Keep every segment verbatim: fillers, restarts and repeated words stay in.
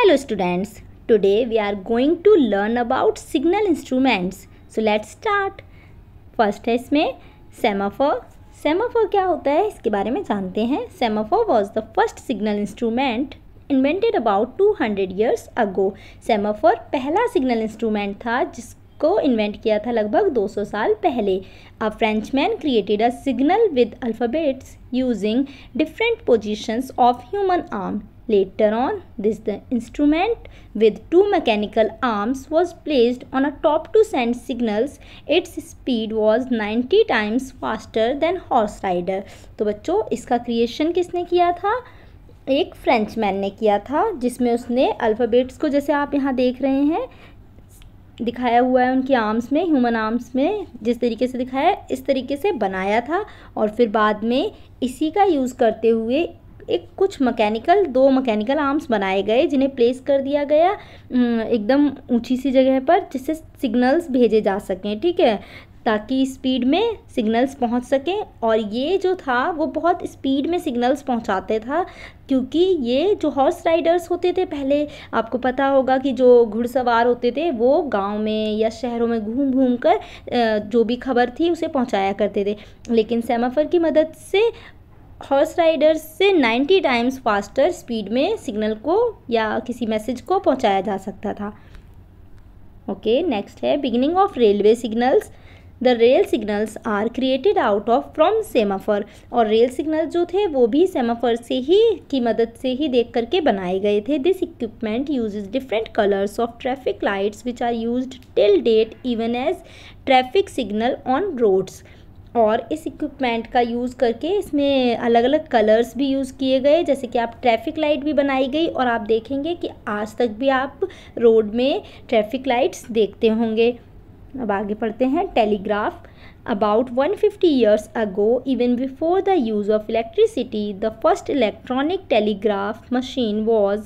Hello students, today we are going to learn about signal instruments. So let's start. First है इसमें semaphore. Semaphore क्या होता है इसके बारे में जानते हैं. Semaphore was the first signal instrument invented about two hundred years ago. Semaphore पहला signal instrument था जिसको इन्वेंट किया था लगभग दो सौ साल पहले. A Frenchman created a signal with alphabets using different positions of human arm. Later on, this the instrument with two mechanical arms was placed on a top to send signals. Its speed was ninety times faster than horse rider. तो बच्चों इसका creation किसने किया था? एक Frenchman ने किया था, जिसमें उसने अल्फ़ाबेट्स को जैसे आप यहाँ देख रहे हैं दिखाया हुआ है उनकी आर्म्स में, ह्यूमन आर्म्स में जिस तरीके से दिखाया है इस तरीके से बनाया था. और फिर बाद में इसी का यूज़ करते हुए एक कुछ मैकेनिकल दो मैकेनिकल आर्म्स बनाए गए जिन्हें प्लेस कर दिया गया एकदम ऊंची सी जगह पर, जिससे सिग्नल्स भेजे जा सकें. ठीक है, ताकि स्पीड में सिग्नल्स पहुंच सकें. और ये जो था वो बहुत स्पीड में सिग्नल्स पहुंचाते था, क्योंकि ये जो हॉर्स राइडर्स होते थे पहले, आपको पता होगा कि जो घुड़सवार होते थे वो गांव में या शहरों में घूम घूम कर जो भी खबर थी उसे पहुंचाया करते थे. लेकिन सेमाफोर की मदद से हॉर्स राइडर्स से नाइन्टी टाइम्स फास्टर स्पीड में सिग्नल को या किसी मैसेज को पहुंचाया जा सकता था. ओके, नेक्स्ट है beginning of railway signals. The rail signals are created out of from semaphore. और रेल सिग्नल जो थे वो भी सेमाफोर से ही की मदद से ही देख करके बनाए गए थे. This equipment uses different colours of traffic lights which are used till date even as traffic signal on roads. और इस इक्विपमेंट का यूज़ करके इसमें अलग अलग कलर्स भी यूज़ किए गए, जैसे कि आप ट्रैफिक लाइट भी बनाई गई. और आप देखेंगे कि आज तक भी आप रोड में ट्रैफिक लाइट्स देखते होंगे. अब आगे पढ़ते हैं. Telegraph. About one hundred fifty years ago, even before the use of electricity, the first electronic telegraph machine was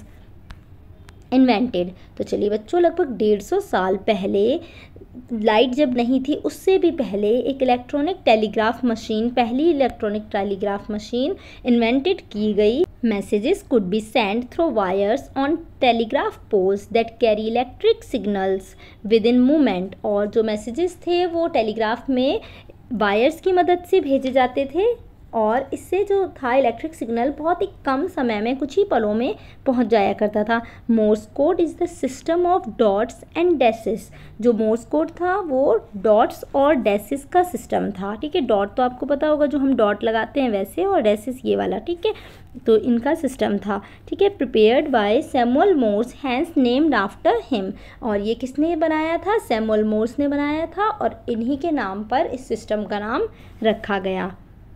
invented. तो चलिए बच्चों, लगभग डेढ़ सौ साल पहले, लाइट जब नहीं थी उससे भी पहले, एक इलेक्ट्रॉनिक टेलीग्राफ मशीन, पहली इलेक्ट्रॉनिक टेलीग्राफ मशीन इन्वेंटेड की गई. Messages could be send through wires on telegraph poles that carry electric signals within movement. और जो मैसेजेस थे वो टेलीग्राफ में वायर्स की मदद से भेजे जाते थे, और इससे जो था इलेक्ट्रिक सिग्नल बहुत ही कम समय में, कुछ ही पलों में पहुंच जाया करता था. Morse code is the system of dots and dashes. जो मोर्स कोड था वो डॉट्स और डैसेस का सिस्टम था. ठीक है, डॉट तो आपको पता होगा जो हम डॉट लगाते हैं वैसे, और डैसेस ये वाला. ठीक है, तो इनका सिस्टम था. ठीक है, prepared by Samuel Morse, hence named after him. और ये किसने बनाया था? सैमुअल मोर्स ने बनाया था, और इन्हीं के नाम पर इस सिस्टम का नाम रखा गया.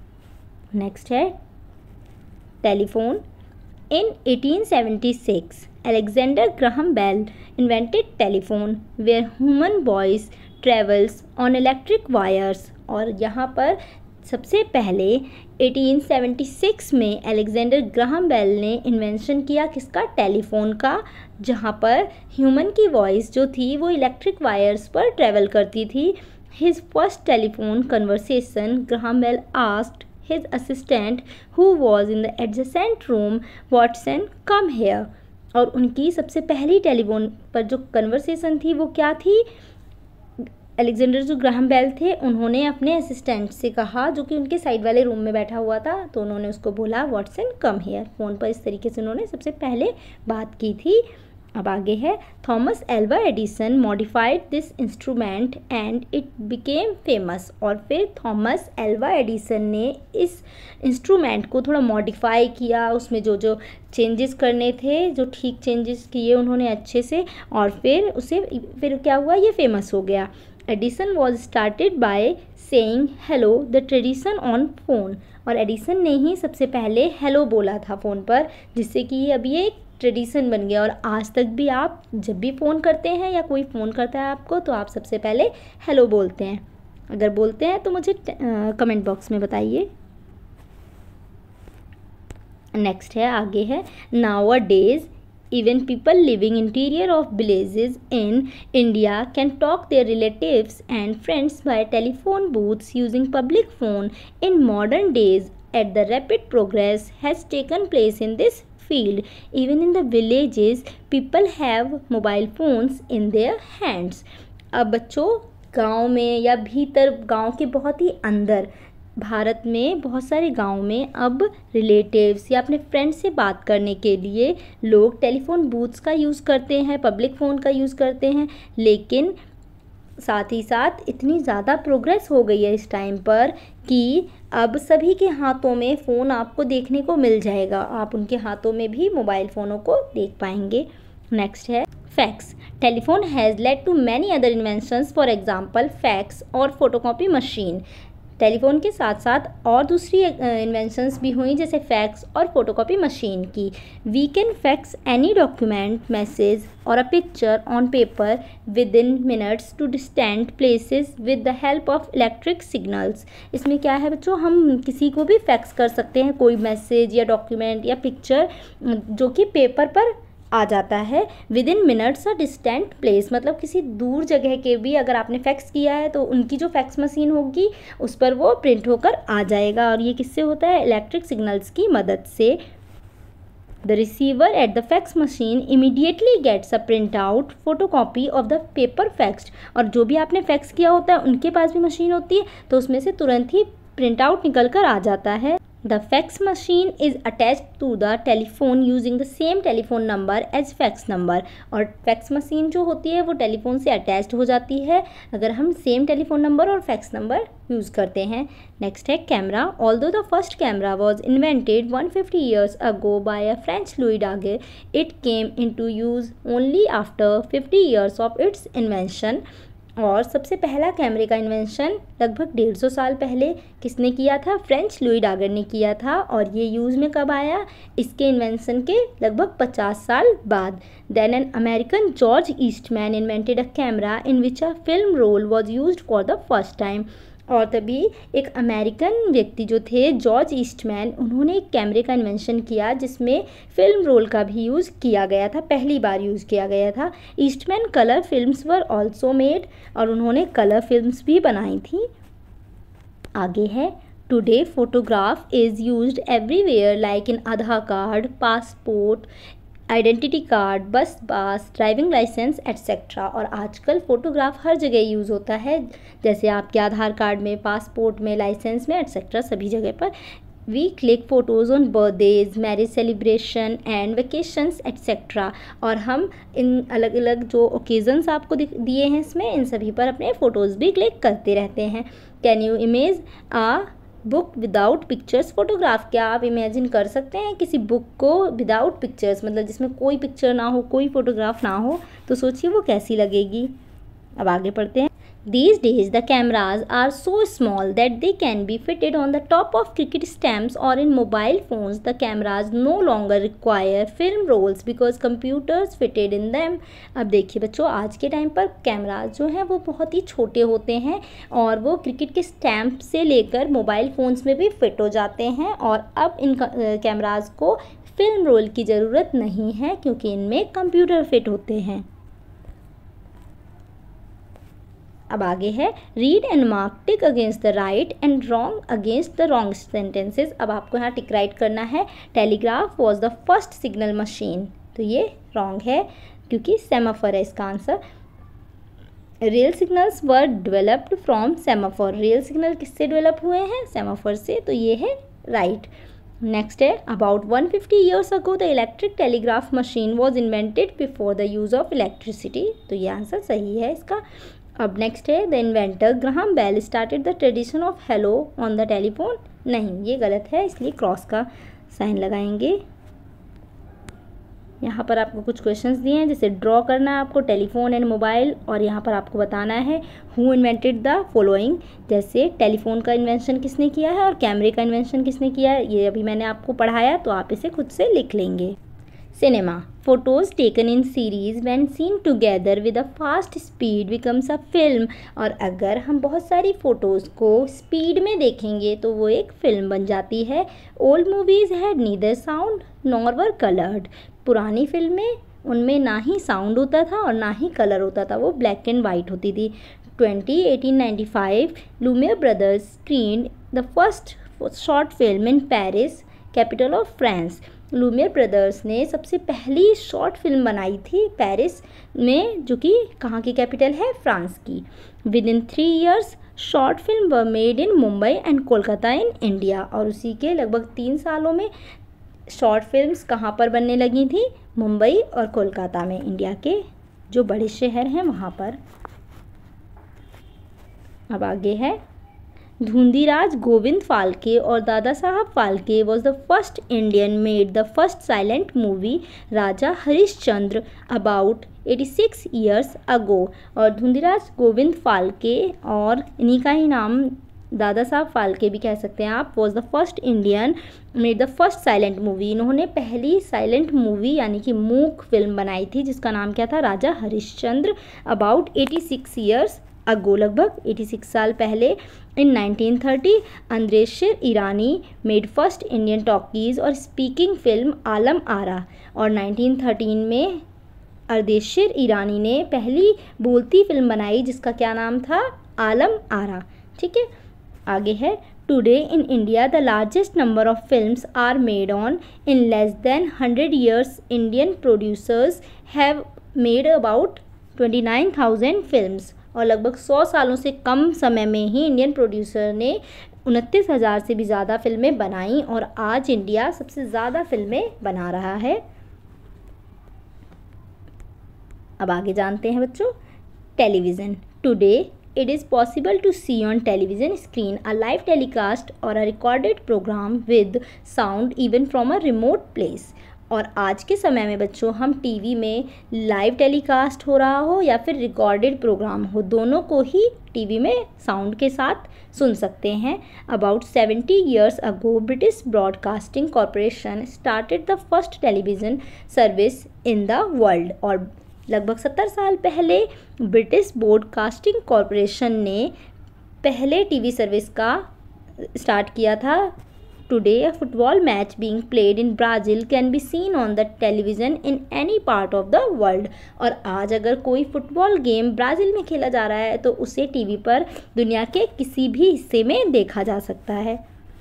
नेक्स्ट है telephone. In eighteen seventy six Alexander Graham Bell invented telephone where human voice travels on electric wires. और यहाँ पर सबसे पहले एटीन सेवेंटी सिक्स में अलेक्जेंडर ग्राहम बेल ने इन्वेंशन किया किसका? टेलीफोन का, जहाँ पर ह्यूमन की वॉइस जो थी वो इलेक्ट्रिक वायर्स पर ट्रेवल करती थी. His first telephone conversation Graham Bell asked his assistant who was in the adjacent room, Watson, come here. और उनकी सबसे पहली टेलीफोन पर जो कन्वर्सेशन थी वो क्या थी? अलेक्जेंडर जो ग्राहम बेल थे उन्होंने अपने असिस्टेंट से कहा, जो कि उनके साइड वाले रूम में बैठा हुआ था, तो उन्होंने उसको बोला वॉटसन कम हेयर. फ़ोन पर इस तरीके से उन्होंने सबसे पहले बात की थी. अब आगे है Thomas Alva Edison modified this instrument and it became famous. और फिर थॉमस एल्वा एडिसन ने इस इंस्ट्रूमेंट को थोड़ा मॉडिफाई किया, उसमें जो जो चेंजेस करने थे, जो ठीक चेंजेस किए उन्होंने अच्छे से, और फिर उसे फिर क्या हुआ, ये फेमस हो गया. Edison was started by saying hello the tradition on phone. और एडिसन ने ही सबसे पहले हेलो बोला था फ़ोन पर, जिससे कि अब ये एक ट्रेडिशन बन गया. और आज तक भी आप जब भी फ़ोन करते हैं या कोई फ़ोन करता है आपको, तो आप सबसे पहले हेलो बोलते हैं. अगर बोलते हैं तो मुझे कमेंट बॉक्स में बताइए. नेक्स्ट है, आगे है nowadays even people living interior of villages in India can talk their relatives and friends by telephone booths using public phone. In modern days, at the rapid progress has taken place in this field. Even in the villages, people have mobile phones in their hands. अब बच्चों गांव में या भीतर गांव के बहुत ही अंदर भारत में बहुत सारे गांव में अब रिलेटिव्स या अपने फ्रेंड से बात करने के लिए लोग टेलीफोन बूथ्स का यूज़ करते हैं, पब्लिक फ़ोन का यूज़ करते हैं। लेकिन साथ ही साथ इतनी ज़्यादा प्रोग्रेस हो गई है इस टाइम पर कि अब सभी के हाथों में फ़ोन आपको देखने को मिल जाएगा। आप उनके हाथों में भी मोबाइल फ़ोनों को देख पाएंगे। नेक्स्ट है fax. Telephone has led to many other inventions, for example fax और फोटोकॉपी मशीन। टेलीफोन के साथ साथ और दूसरी इन्वेंशंस भी हुई जैसे फैक्स और फोटोकॉपी मशीन की। We can fax any document, message और a picture on paper within minutes to distant places with the help of electric signals. इसमें क्या है बच्चों, हम किसी को भी फैक्स कर सकते हैं, कोई मैसेज या डॉक्यूमेंट या पिक्चर जो कि पेपर पर आ जाता है within minutes a distant place. मतलब किसी दूर जगह के भी अगर आपने फैक्स किया है तो उनकी जो फैक्स मशीन होगी उस पर वो प्रिंट होकर आ जाएगा। और ये किससे होता है, इलेक्ट्रिक सिग्नल्स की मदद से। The receiver at the fax machine immediately gets a print out photocopy of the paper faxed. और जो भी आपने फैक्स किया होता है उनके पास भी मशीन होती है तो उसमें से तुरंत ही प्रिंट आउट निकल कर आ जाता है। The fax machine is attached to the telephone using the same telephone number as fax number। और fax machine जो होती है वो टेलीफोन से अटैच्ड हो जाती है अगर हम सेम टेलीफोन नंबर और फैक्स नंबर यूज़ करते हैं। नेक्स्ट है camera. Although the first camera was invented one hundred fifty years ago by a French Louis Daguerre, it came into use only after fifty years of its invention। और सबसे पहला कैमरे का invention लगभग डेढ़ सौ साल पहले किसने किया था, फ्रेंच लुई डागर ने किया था। और ये यूज़ में कब आया, इसके इन्वेंशन के लगभग पचास साल बाद। Then an American George Eastman invented a camera in which a film roll was used for the first time. और तभी एक अमेरिकन व्यक्ति जो थे जॉर्ज ईस्टमैन, उन्होंने एक कैमरे का इन्वेंशन किया जिसमें फिल्म रोल का भी यूज़ किया गया था, पहली बार यूज़ किया गया था। Eastman colour films were also made, और उन्होंने कलर फिल्म्स भी बनाई थी। आगे है today photograph is used everywhere like in Aadhaar card, passport, identity card, bus pass, driving licence etcetera. और आजकल फ़ोटोग्राफ हर जगह यूज़ होता है, जैसे आपके आधार कार्ड में, पासपोर्ट में, लाइसेंस में एट्सेट्रा, सभी जगह पर। We click photos on birthdays, marriage celebration and vacations etcetera. और हम इन अलग अलग जो ओकेज़न्स आपको दिए हैं इसमें, इन सभी पर अपने फ़ोटोज़ भी क्लिक करते रहते हैं। Can you image a book without pictures photograph. क्या आप इमेजिन कर सकते हैं किसी बुक को विदाउट पिक्चर्स, मतलब जिसमें कोई पिक्चर ना हो, कोई फोटोग्राफ ना हो, तो सोचिए वो कैसी लगेगी। अब आगे पढ़ते हैं। These days the cameras are so small that they can be fitted on the top of cricket stumps, or in mobile phones the cameras no longer require film rolls because computers fitted in them। अब देखिए बच्चों, आज के time पर cameras जो हैं वो बहुत ही छोटे होते हैं और वो क्रिकेट के स्टैम्प से लेकर मोबाइल फ़ोन्स में भी फिट हो जाते हैं। और अब इन कैमराज को फिल्म रोल की ज़रूरत नहीं है क्योंकि इनमें कंप्यूटर फिट होते हैं। अब आगे है read and mark tick against the right and wrong against the wrong sentences. अब आपको यहाँ टिक राइट करना है। Telegraph was the first signal machine, तो ये रॉन्ग है क्योंकि सेमाफोर है इसका answer. Rail signals were developed from semaphore. Rail signal किससे डेवलप हुए हैं, सेमाफोर से, तो ये है राइट। नेक्स्ट है about one fifty years ago the electric telegraph machine was invented before the use of electricity, तो ये आंसर सही है इसका। अब नेक्स्ट है the inventor Graham Bell started the tradition of hello on the telephone. नहीं, ये गलत है, इसलिए क्रॉस का साइन लगाएंगे। यहाँ पर आपको कुछ क्वेश्चंस दिए हैं, जैसे ड्रॉ करना है आपको टेलीफोन एंड मोबाइल, और यहाँ पर आपको बताना है हु इन्वेंटेड द फॉलोइंग। जैसे टेलीफोन का इन्वेंशन किसने किया है और कैमरे का इन्वेंशन किसने किया है, ये अभी मैंने आपको पढ़ाया, तो आप इसे खुद से लिख लेंगे। Cinema photos taken in series when seen together with a fast speed becomes a film. और अगर हम बहुत सारी फ़ोटोज़ को स्पीड में देखेंगे तो वो एक फ़िल्म बन जाती है। Old movies had neither sound nor were coloured. पुरानी फिल्में, उनमें ना ही साउंड होता था और ना ही कलर होता था, वो ब्लैक एंड वाइट होती थी। Twenty eighteen ninety five Lumiere brothers screened the first short film in Paris, capital of France. Lumiere brothers ने सबसे पहली शॉर्ट फिल्म बनाई थी पेरिस में, जो कि कहाँ की कैपिटल है, फ्रांस की। Within three years short film were made in Mumbai and Kolkata in India. और उसी के लगभग तीन सालों में शॉर्ट फिल्म्स कहाँ पर बनने लगी थी, मुंबई और कोलकाता में, इंडिया के जो बड़े शहर हैं वहाँ पर। अब आगे है, धुंधीराज गोविंद फाल्के और Dada Saheb Phalke was the first Indian made the first silent movie Raja Harishchandra about eighty six years ago. और धुंधीराज गोविंद फाल्के और इन्हीं का ही नाम दादा साहब फाल्के भी कह सकते हैं आप, was the first Indian made the first silent movie. इन्होंने पहली साइलेंट मूवी यानी कि मूक फिल्म बनाई थी जिसका नाम क्या था, Raja Harishchandra, about eighty six years ago, लगभग छियासी साल पहले। In nineteen thirty Ardeshir Irani made first Indian talkies और स्पीकिंग फिल्म आलम आरा। और नाइनटीन थर्टीन में अर्देशिर ईरानी ने पहली बोलती फिल्म बनाई जिसका क्या नाम था, आलम आरा। ठीक है, आगे है, today in India the largest number of films are made on in less than hundred years Indian producers have made about twenty nine thousand films. और लगभग सौ सालों से कम समय में ही इंडियन प्रोड्यूसर ने उनतीस हज़ार से भी ज़्यादा फिल्में बनाई और आज इंडिया सबसे ज़्यादा फिल्में बना रहा है। अब आगे जानते हैं बच्चों, television. Today it is possible to see on television screen a live telecast or a recorded program with sound even from a remote place। और आज के समय में बच्चों हम टीवी में लाइव टेलीकास्ट हो रहा हो या फिर रिकॉर्डेड प्रोग्राम हो, दोनों को ही टीवी में साउंड के साथ सुन सकते हैं। About seventy years ago British Broadcasting Corporation started the first television service in the world. और लगभग सत्तर साल पहले ब्रिटिश ब्रॉडकास्टिंग कॉरपोरेशन ने पहले टीवी सर्विस का स्टार्ट किया था। Today a football match being played in Brazil can be seen on the television in any part of the world. और आज अगर कोई फुटबॉल गेम ब्राज़ील में खेला जा रहा है तो उसे टीवी पर दुनिया के किसी भी हिस्से में देखा जा सकता है।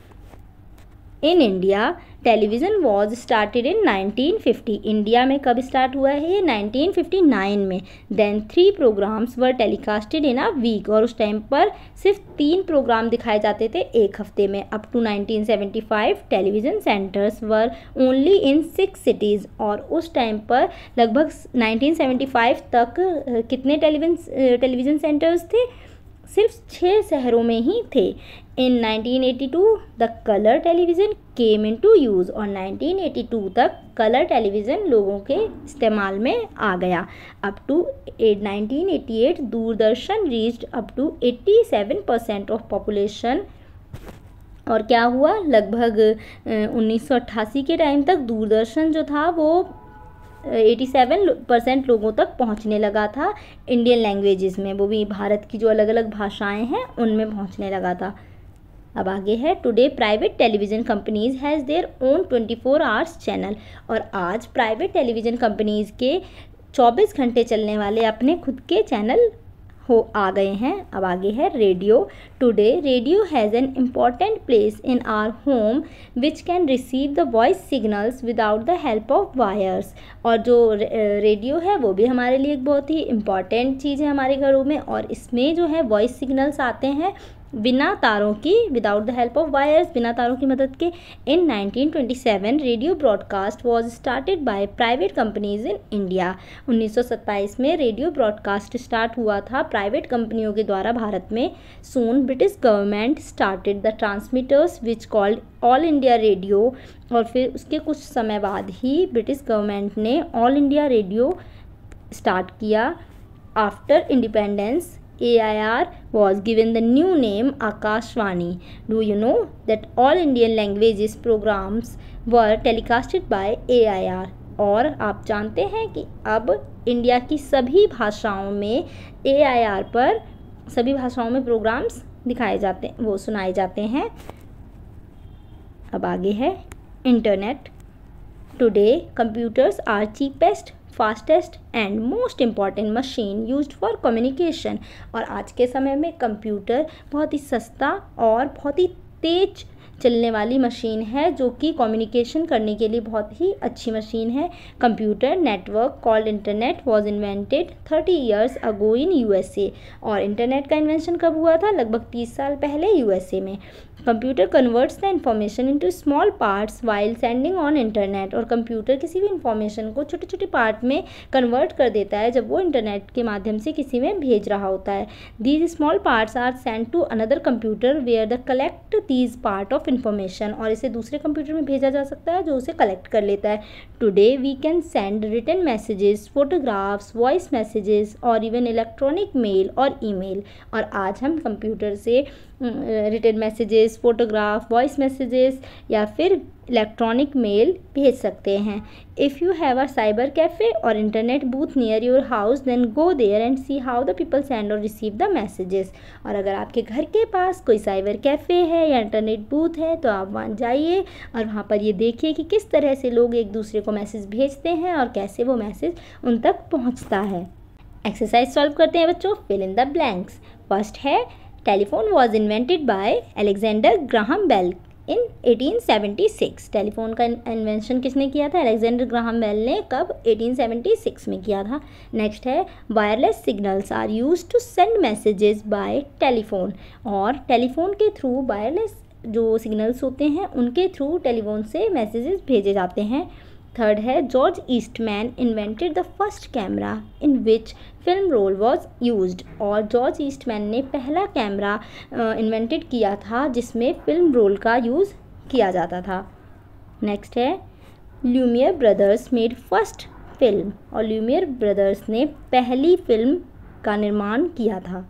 In India television was started in nineteen fifty. India में कब स्टार्ट हुआ है ये, नाइनटीन फिफ्टी नाइन में। Then three programmes were telecasted in a week. और उस टाइम पर सिर्फ तीन प्रोग्राम दिखाए जाते थे एक हफ्ते में। Up to nineteen seventy five television centres were only in six cities. और उस टाइम पर लगभग नाइनटीन सेवेंटी फाइव तक कितने टेलीविज़न टेलीविज़न सेंटर्स थे, सिर्फ छः शहरों में ही थे। In nineteen eighty two the colour television came into use. और नाइनटीन एटी टू तक कलर टेलीविज़न लोगों के इस्तेमाल में आ गया। Up to nineteen eighty eight Doordarshan reached up to eighty seven percent of population. और क्या हुआ, लगभग उन्नीस सौ अट्ठासी के टाइम तक दूरदर्शन जो था वो सत्तासी परसेंट लोगों तक पहुंचने लगा था इंडियन लैंग्वेजेस में, वो भी भारत की जो अलग अलग भाषाएं हैं उनमें पहुंचने लगा था। अब आगे है, today private television companies has their own twenty four hours channel. और आज प्राइवेट टेलीविज़न कंपनीज के चौबीस घंटे चलने वाले अपने खुद के चैनल हो आ गए हैं। अब आगे है, radio. Today radio has an important place in our home which can receive the voice signals without the help of wires. और जो रेडियो है वो भी हमारे लिए एक बहुत ही इम्पॉर्टेंट चीज़ है हमारे घरों में। और इसमें जो है वॉइस सिग्नल्स आते हैं बिना तारों की, without the help of wires, बिना तारों की मदद के। In nineteen twenty seven radio broadcast was started by private companies in India. उन्नीस सौ सत्ताईस में रेडियो ब्रॉडकास्ट स्टार्ट हुआ था प्राइवेट कंपनियों के द्वारा भारत में। Soon British government started the transmitters which called All India Radio. और फिर उसके कुछ समय बाद ही ब्रिटिश गवर्नमेंट ने ऑल इंडिया रेडियो स्टार्ट किया। After independence A I R was given the new name Akashvani. Do you know that all Indian languages programs were telecasted by A I R? और आप जानते हैं कि अब India की सभी भाषाओं में A I R पर सभी भाषाओं में प्रोग्राम्स दिखाए जाते हैं, वो सुनाए जाते हैं। अब आगे है, internet. Today computers are cheapest fastest and most important machine used for communication. और आज के समय में कंप्यूटर बहुत ही सस्ता और बहुत ही तेज चलने वाली मशीन है जो कि कम्युनिकेशन करने के लिए बहुत ही अच्छी मशीन है। Computer network called internet was invented thirty years ago in USA. और इंटरनेट का इन्वेंशन कब हुआ था? लगभग तीस साल पहले यूएसए में। Computer converts the information into small parts while sending on internet. और कंप्यूटर किसी भी इन्फॉर्मेशन को छोटे छोटे पार्ट में कन्वर्ट कर देता है जब वो इंटरनेट के माध्यम से किसी में भेज रहा होता है। These small parts are send to another computer where they collect these part of information. और इसे दूसरे कंप्यूटर में भेजा जा सकता है जो उसे कलेक्ट कर लेता है। Today we can send written messages, photographs, voice messages और इवन इलेक्ट्रॉनिक मेल और ईमेल। और आज हम कंप्यूटर से written messages, photograph, voice messages या फिर इलेक्ट्रॉनिक मेल भेज सकते हैं। If you have a cyber cafe और internet booth near your house then go there and see how the people send और रिसीव द मैसेजेस। और अगर आपके घर के पास कोई साइबर कैफ़े है या इंटरनेट बूथ है तो आप वहाँ जाइए और वहाँ पर ये देखिए कि किस तरह से लोग एक दूसरे को मैसेज भेजते हैं और कैसे वो मैसेज उन तक पहुँचता है। एक्सरसाइज सॉल्व करते हैं बच्चों। Fill in the blanks. First है telephone was invented by Alexander Graham Bell in eighteen seventy six. Telephone का इन्वेंशन किसने किया था? अलेक्जेंडर ग्राहम बेल ने। कब? एटीन सेवेंटी सिक्स में किया था। नेक्स्ट है wireless signals are use to send messages by telephone. और टेलीफोन के थ्रू वायरलेस जो सिग्नल्स होते हैं उनके थ्रू टेलीफोन से मैसेजेस भेजे जाते हैं। थर्ड है George Eastman invented the first camera in which film roll was used. और जॉर्ज ईस्टमैन ने पहला कैमरा इन्वेंटेड किया था जिसमें फिल्म रोल का यूज़ किया जाता था। नेक्स्ट है Lumiere brothers made first film. और ल्यूमियर ब्रदर्स ने पहली फिल्म का निर्माण किया था।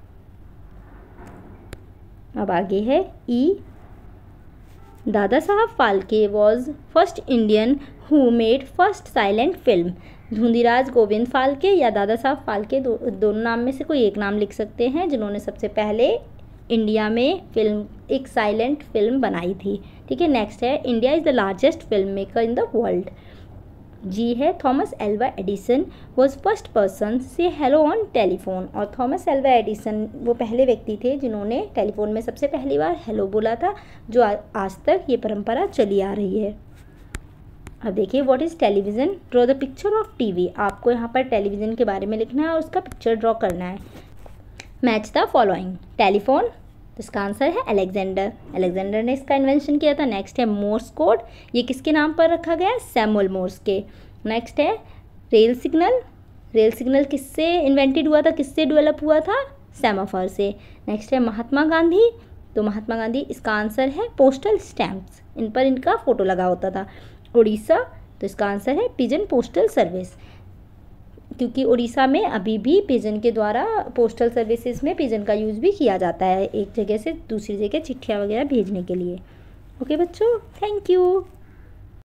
अब आगे है ई Dada Saheb Phalke was first Indian who made first silent film. Dhundiraj Govind Phalke या दादा साहब फाल्के दो, दोनों नाम में से कोई एक नाम लिख सकते हैं जिन्होंने सबसे पहले इंडिया में फिल्म एक साइलेंट फिल्म बनाई थी। ठीक है। नेक्स्ट है India is the largest film maker in the world. जी है Thomas Alva Edison was first person say hello on telephone. और थॉमस एल्वा एडिसन वो पहले व्यक्ति थे जिन्होंने टेलीफोन में सबसे पहली बार हेलो बोला था, जो आज तक ये परंपरा चली आ रही है। अब देखिए what is television. Draw the picture of TV. आपको यहाँ पर टेलीविज़न के बारे में लिखना है और उसका पिक्चर ड्रॉ करना है। Match the following. टेलीफोन, तो इसका आंसर है अलेक्जेंडर। अलेक्जेंडर ने इसका इन्वेंशन किया था। नेक्स्ट है मोर्स कोड। ये किसके नाम पर रखा गया है? सैमुअल मोर्स के। नेक्स्ट है रेल सिग्नल। रेल सिग्नल किससे इन्वेंटेड हुआ था, किससे डेवलप हुआ था? सेमाफोर से। नेक्स्ट है महात्मा गांधी। तो महात्मा गांधी, इसका आंसर है पोस्टल स्टैम्प्स, इन पर इनका फोटो लगा होता था। उड़ीसा, तो इसका आंसर है पिजन पोस्टल सर्विस, क्योंकि उड़ीसा में अभी भी पिजन के द्वारा पोस्टल सर्विसेज में पिजन का यूज़ भी किया जाता है एक जगह से दूसरी जगह चिट्ठियाँ वगैरह भेजने के लिए। ओके बच्चों, थैंक यू।